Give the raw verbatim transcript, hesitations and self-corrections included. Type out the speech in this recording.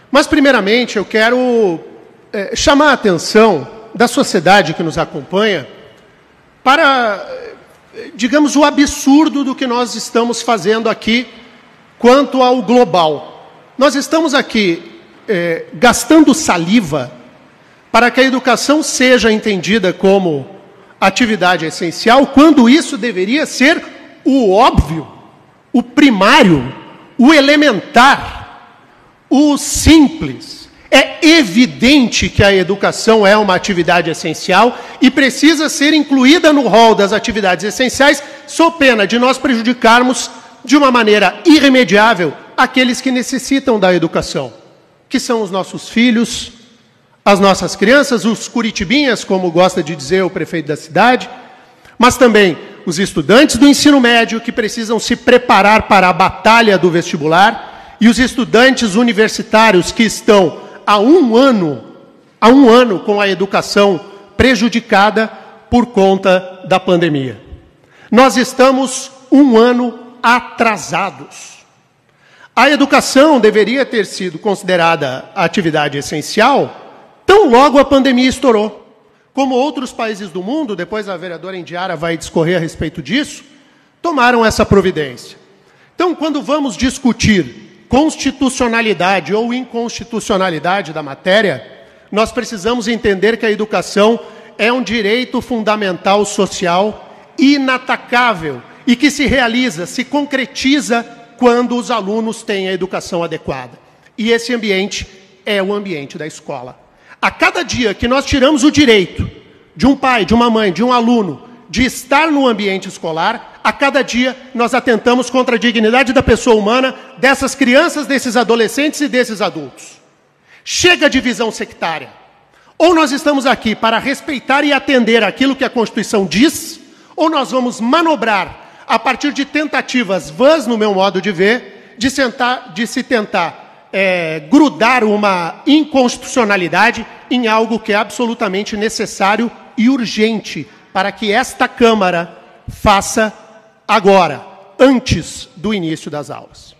Mas, primeiramente, eu quero é, chamar a atenção da sociedade que nos acompanha para, digamos, o absurdo do que nós estamos fazendo aqui quanto ao global. Nós estamos aqui é, gastando saliva para que a educação seja entendida como atividade essencial, quando isso deveria ser o óbvio, o primário, o elementar, o simples. É evidente que a educação é uma atividade essencial e precisa ser incluída no rol das atividades essenciais, sob pena de nós prejudicarmos de uma maneira irremediável aqueles que necessitam da educação, que são os nossos filhos, as nossas crianças, os curitibinhas, como gosta de dizer o prefeito da cidade, mas também os estudantes do ensino médio que precisam se preparar para a batalha do vestibular e os estudantes universitários que estão há um ano, há um ano com a educação prejudicada por conta da pandemia. Nós estamos um ano atrasados. A educação deveria ter sido considerada atividade essencial tão logo a pandemia estourou. Como outros países do mundo, depois a vereadora Indiara vai discorrer a respeito disso, tomaram essa providência. Então, quando vamos discutir constitucionalidade ou inconstitucionalidade da matéria, nós precisamos entender que a educação é um direito fundamental social inatacável e que se realiza, se concretiza quando os alunos têm a educação adequada. E esse ambiente é o ambiente da escola. A cada dia que nós tiramos o direito de um pai, de uma mãe, de um aluno, de estar no ambiente escolar, a cada dia nós atentamos contra a dignidade da pessoa humana, dessas crianças, desses adolescentes e desses adultos. Chega de visão sectária. Ou nós estamos aqui para respeitar e atender aquilo que a Constituição diz, ou nós vamos manobrar a partir de tentativas vãs, no meu modo de ver, de, sentar, de se tentar É, grudar uma inconstitucionalidade em algo que é absolutamente necessário e urgente para que esta Câmara faça agora, antes do início das aulas.